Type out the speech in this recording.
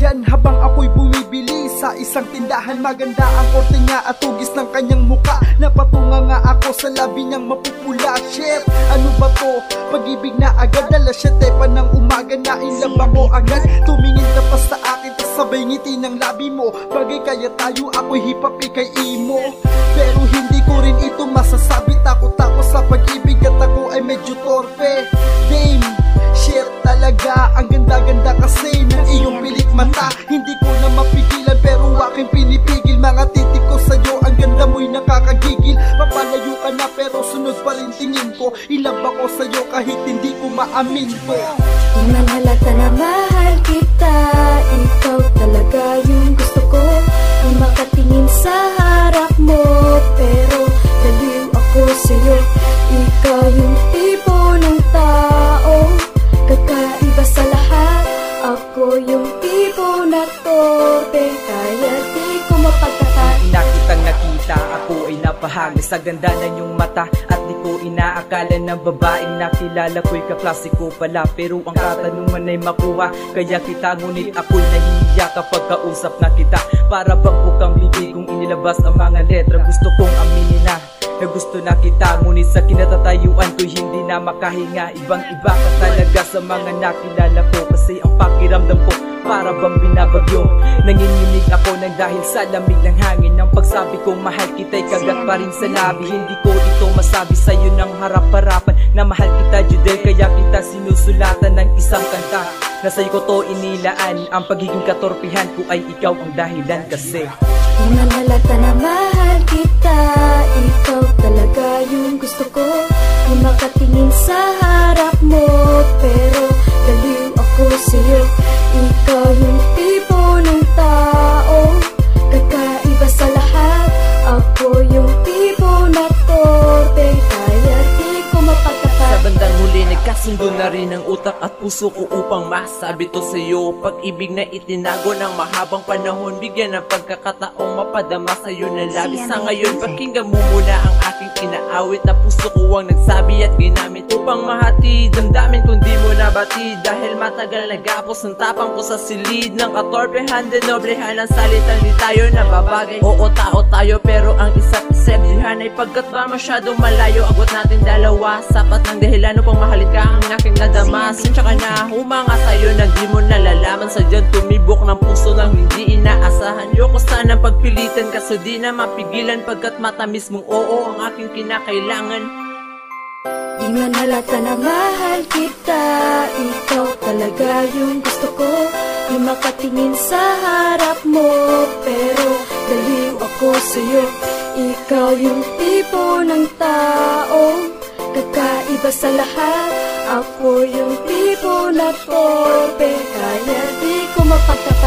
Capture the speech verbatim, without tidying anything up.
Yan habang ako'y bumibili sa isang tindahan. Maganda ang korte niya at tugis ng kanyang muka. Napatunga nga ako sa labi niyang mapupula. Shit, ano ba to? Pag-ibig na agad, alas siyete pa ng umaga. Nainlove ako agad. Tumingin ka pa sa akin, tas sabay ngiti ng labi mo. Bagay kaya tayo, ako'y hip-hop, ikay emo. Pero hindi ko rin ito masasabi. Takot ako sa pag-ibig at ako ay medyo torpe. Dame, shit talaga. Ang ganda-ganda kasi ng iyong pilik mata. Hindi ko na mapigilan pero aking pinipigil. Mga titik ko sa'yo, ang ganda mo'y nakakagigil. Papalayo ka na pero sunod pa rin tingin ko. Ilab ako sa'yo kahit hindi ko maamin ko. Di man halata na mahal kita, ikaw talaga yung gusto ko. Di makatingin sa harap mo, pero daliw ako sa'yo. Ikaw yung tipo ng tao, kakaiba sa lahat. Ako yung tipo na torpe, kaya di ko mapagkakain. Nakitang nakita, ako ay napahanga sa ganda ng iyong mata. At di ko inaakala ng babaeng nakilala ko'y kaklasiko pala. Pero ang katanungan ay makuha, kaya kita ngunit ako'y nahihiya kapag kausap na kita. Para bang bukang bibig kung inilabas ang mga letra. Gusto kong aminin na na gusto na kita, ngunit sa kinatatayuan ko'y hindi na makahinga. Ibang iba ka talaga sa mga nakilala ko, kasi ang pakiramdam ko para bang binabagyo. Nanginginig ako nang dahil sa lamig ng hangin. Ang pagsabi kong mahal kita'y kagat pa rin sa labi. Hindi ko ito masabi sa'yo ng harap-harapan na mahal kita, Judel, kaya kita sinusulatan ng isang kanta na sa'yo ko to inilaan. Ang pagiging katorpihan ko ay ikaw ang dahilan kasi. Di man halata na mahal kita, ikaw talaga yung gusto ko. Di makatingin sa harap mo, pero daliw ako sa'yo. Ikaw yung tipo ng tao, kakaiba sa lahat. Ako yung tipo na torpe, kaya di ko mapagkakain. Sa bandang huli nagkasundo na rin ang utak at puso ko upang masabi to sa'yo. Pag-ibig na itinago ng mahabang panahon, bigyan ng pagkakataong mapadama sa'yo ng labis. Sa ngayon pakinggan mo muna ang aking inaawit na puso ko ang nagsabi at ginamit upang mahati damdamin kung di mo nabati. Dahil matagal nagapos ang tapang ko sa silid ng katorpehan, dinoblehan ang salitang di tayo nababagay. Oo, tao tayo pero ang isa't isa ay pagkat ba masyadong malayo. Agot natin dalawa, sapat ng dahilan upang mahalin ka ang aking nadama. Sinsya ka na humanga sa'yo na di mo nalalaman. Sadyang tumibok ng puso ng hindi inaasahan. Yoko sanang pagpilitan kaso di na mapigilan, pagkat matamis mong oo ang aking kinakailangan. Di man halata na mahal kita, ikaw talaga yung gusto ko. Di makatingin sa harap mo, pero daliw ako sa'yo. Ikaw yung tipo ng tao, kakaiba sa lahat. Ako yung tipo na torpe, kaya di ko mapagkakain.